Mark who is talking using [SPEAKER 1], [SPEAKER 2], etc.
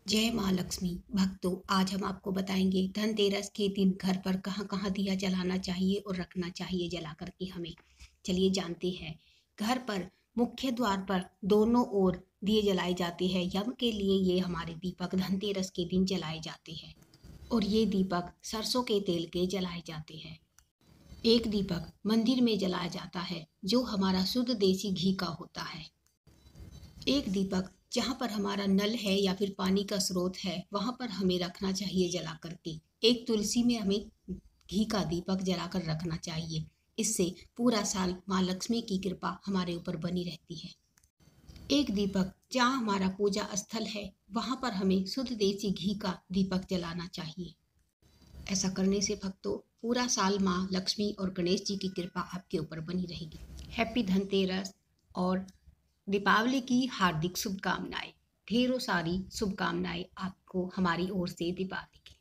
[SPEAKER 1] जय माँ लक्ष्मी। भक्तों, आज हम आपको बताएंगे धनतेरस के दिन घर पर कहाँ कहाँ दिया जलाना चाहिए और रखना चाहिए जला करके हमें। चलिए जानते हैं। घर पर मुख्य द्वार पर दोनों ओर दिए जलाए जाते हैं। यम के लिए ये हमारे दीपक धनतेरस के दिन जलाए जाते हैं और ये दीपक सरसों के तेल के जलाए जाते हैं। एक दीपक मंदिर में जलाया जाता है जो हमारा शुद्ध देसी घी का होता है। एक दीपक जहाँ पर हमारा नल है या फिर पानी का स्रोत है वहाँ पर हमें रखना चाहिए जला करके। एक तुलसी में हमें घी का दीपक जलाकर रखना चाहिए। इससे पूरा साल माँ लक्ष्मी की कृपा हमारे ऊपर बनी रहती है। एक दीपक जहाँ हमारा पूजा स्थल है वहाँ पर हमें शुद्ध देसी घी का दीपक जलाना चाहिए। ऐसा करने से भक्तों पूरा साल माँ लक्ष्मी और गणेश जी की कृपा आपके ऊपर बनी रहेगी। हैप्पी धनतेरस और दीपावली की हार्दिक शुभकामनाएं। ढेरों सारी शुभकामनाएं आपको हमारी ओर से दीपावली की।